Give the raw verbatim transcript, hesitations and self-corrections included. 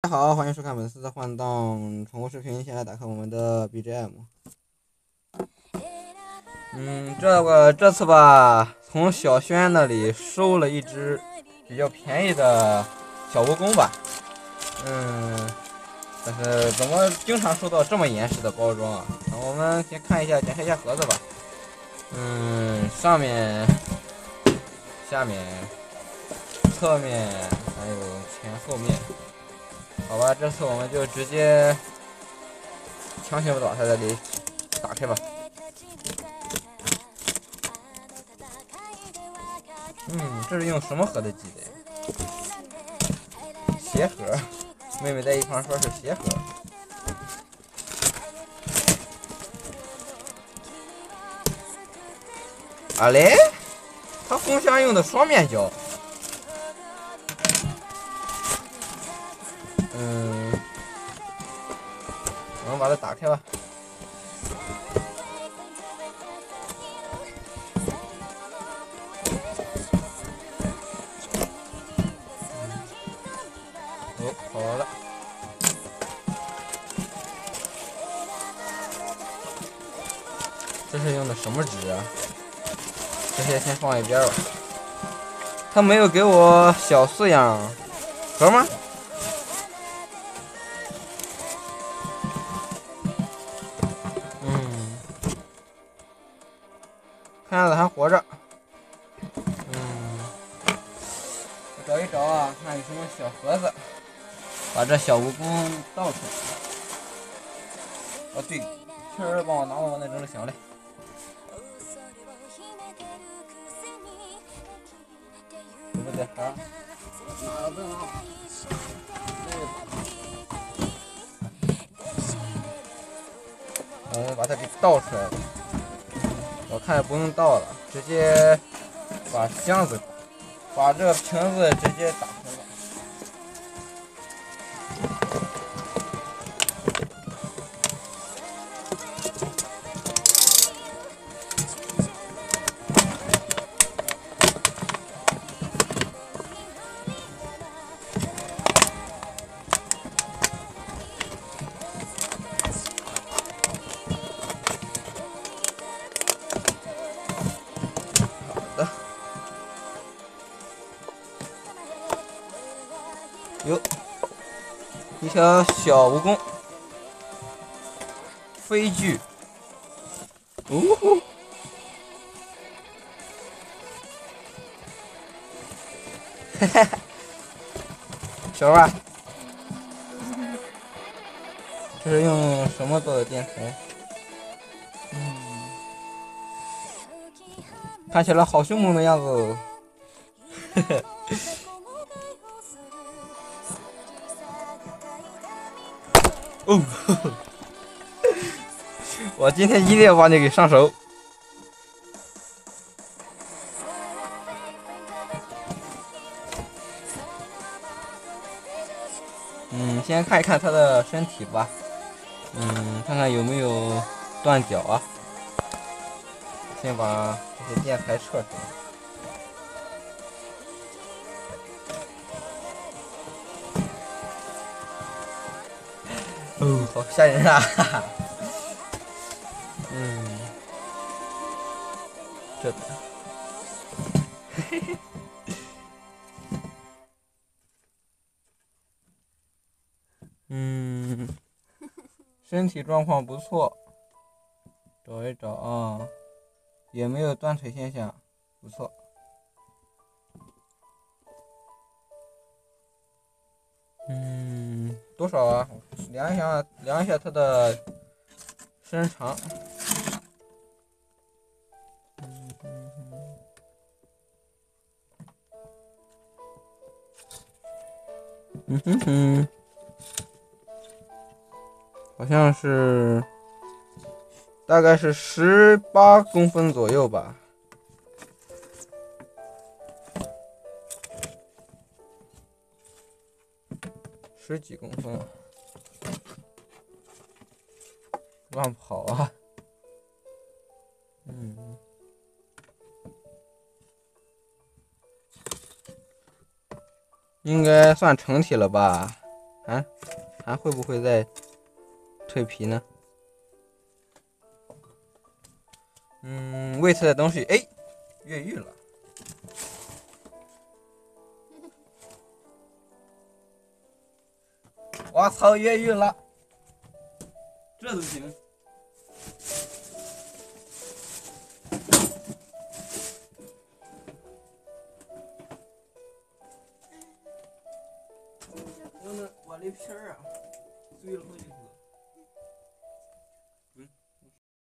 大家好，欢迎收看本次的换档宠物视频。先来打开我们的 B G M。嗯，这个这次吧，从小轩那里收了一只比较便宜的小蜈蚣吧。嗯，但是怎么经常收到这么严实的包装啊？我们先看一下，检查一下盒子吧。嗯，上面、下面、侧面还有前后面。好吧，这次我们就直接强行把它这里打开吧。嗯，这是用什么盒子寄的呀？鞋盒。妹妹在一旁说是鞋盒。啊嘞，它封箱用的双面胶。嗯，我们把它打开吧。哦，好了。这是用的什么纸啊？这些先放一边吧。他没有给我小饲养盒吗？嗯，看样子还活着。嗯，我找一找啊，看有什么小盒子，把这小蜈蚣倒出来。哦对，雀儿帮我拿我那只小嘞。对不对？啊？拿不拿？我们把它给倒出来了。我看也不用倒了，直接把箱子，把这个瓶子直接打开了。好的。哟，一条小蜈蚣，飞具。哦吼，嘿嘿，小娃，这是用什么做的电台？嗯，看起来好凶猛的样子。嘿嘿。哦，呵呵，我今天一定要把你给上手。嗯，先看一看它的身体吧。嗯，看看有没有断脚啊。先把这些电台撤出来。哦，好吓人啊！哈哈。嗯，这个。嘿嘿。嗯，身体状况不错，找一找啊，也没有断腿现象，不错。嗯，多少啊？量一下，量一下它的身长。嗯哼哼，好像是，大概是十八公分左右吧。十几公分，乱跑啊！嗯，应该算成体了吧？ 还还会不会再蜕皮呢？嗯，喂它的东西，哎，越狱了。我操，越狱了，这都行。我的我的皮儿啊，碎了好几个。